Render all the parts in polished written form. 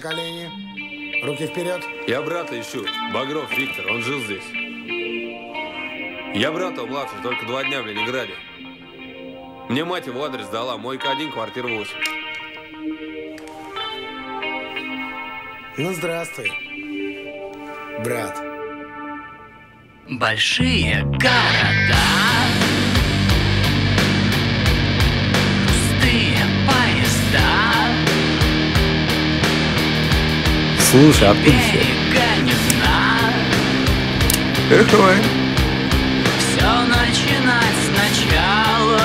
колени. Руки вперед. Я брата ищу. Багров Виктор, он жил здесь. Я брата младший, только 2 дня в Ленинграде. Мне мать его адрес дала. Мойка 1, квартира 8. Ну, здравствуй, брат. Большие города, пустые поезда. Слушай, откуда все? Берега не знаю. Эх, Все начинать сначала.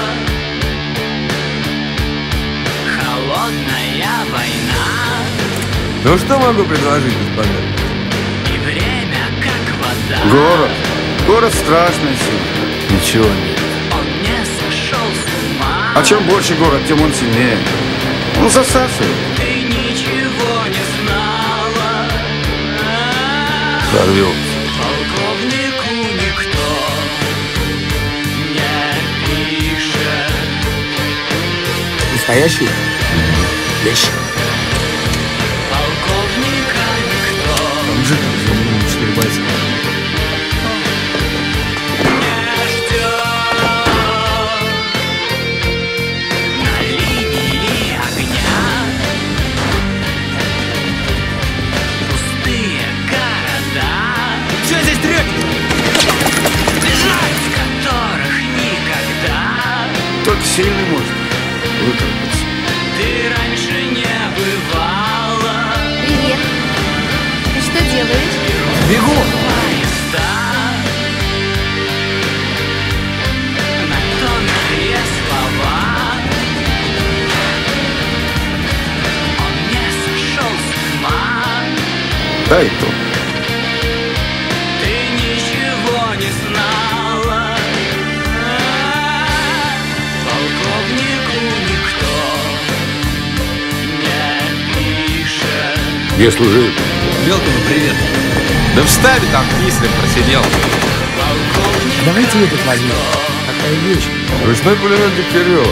Холодная война. Ну что могу предложить, господа? И время как вода. Город. Город страшный сильный. Ничего нет. Он не сошел с ума. А чем больше город, тем он сильнее. Он засасывает. Ты ничего не знала. Сорвемся. Полковнику никто не пишет. Настоящий? Вещь. Полковника никто Он же там за мной 4 бойца. не ждет. На линии огня пустые города, Что здесь трёкнет? в которых никогда Только сильный может выкарабкаться. ты раньше не бывала. Привет. Ты что делаешь? Бегу! Поезда на тонкие слова. Он не сошел с ума. Да и то. Ты ничего не знала. Полковнику никто не пишет. Где служил? Белкину привет. Да в штабе там кислым просидел. Полковник Давайте этот возьмем. Такая вещь. Ручной пулемет Дегтярева.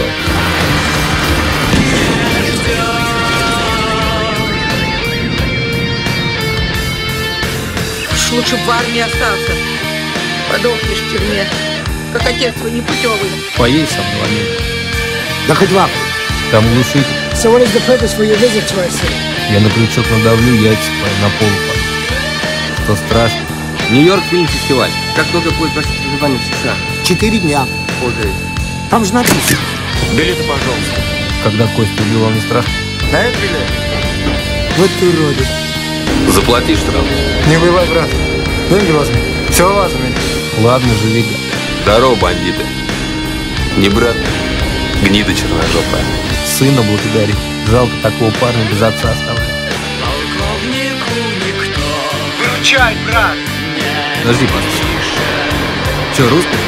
Уж лучше в армии остаться. Подохнешь в тюрьме, как отец твой непутевый. Поедь со мной в Америку. Да хоть в Африку. Там глушитель. So what is the purpose for your visit to our city? Я на крючок надавлю, яйца твои на пол упадут. Что страшно? Нью-Йорк фильм-фестиваль. Как только будет просить пребывание в США? 4 дня. Там же написано. Билеты, пожалуйста. Когда Костя убивал, не страшно? На этот билет? Вот ты уродец. Заплати штраф. Не воевай, брат. Деньги возьми. Все возьми. Ладно, живи, гад. Здорово, бандиты. Не брат, гнида черножопая. Сына благодари. Жалко такого парня без отца оставлять. полковнику никто Выручай, брат. Подожди, пожалуйста. Че, русский?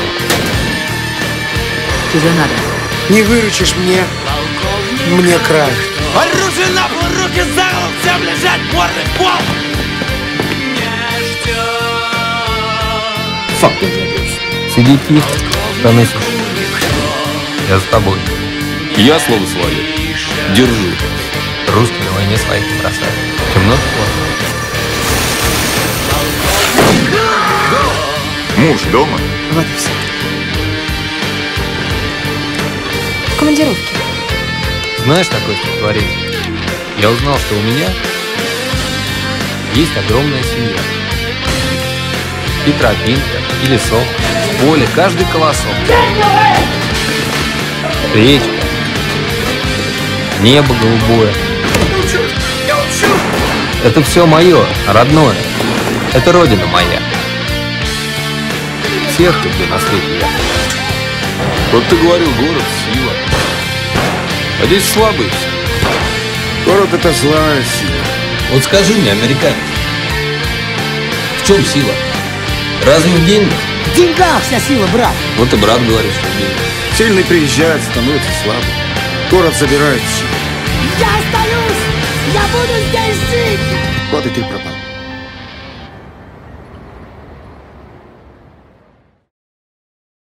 Тебе надо. Не выручишь мне. полковник Мне край. Оружие на пол, руки за голову, всем лежать, морды в пол. не ждет. Фак ты забился. Сиди тихо, штаны суши. Я за тобой. Я слово свое. Держу. Русские на войне своих не бросают. Темно Муж дома? Вот и все. В командировке. Знаешь такое стихотворение? Я узнал, что у меня есть огромная семья. И тропинка, и лесок, в поле каждый колосок. Речка, небо голубое. Это все мое, родное. Это родина моя. Всех люблю на свете я. Вот ты говорил, город — сила. А здесь слабые все. Город — это злая сила. Вот скажи мне, американец, в чем сила? Разве в деньгах? В деньгах вся сила, брат. Вот и брат говорит, что в деньгах. Сильный приезжает, становится слабым. Город забирает все. Я остаюсь! Я буду здесь жить! Вот и ты пропал.